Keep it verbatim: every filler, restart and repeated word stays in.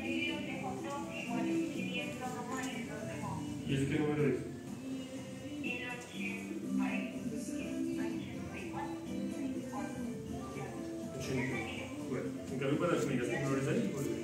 ¿Y ese qué número es? ochenta. Bueno, en cambio para las amigas que no les hay, pues